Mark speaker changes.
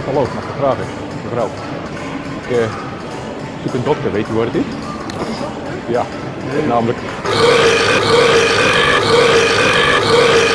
Speaker 1: Hallo, mag ik vragen? Mevrouw. Ik zoek een dokter, weet u waar het is? Ja, namelijk...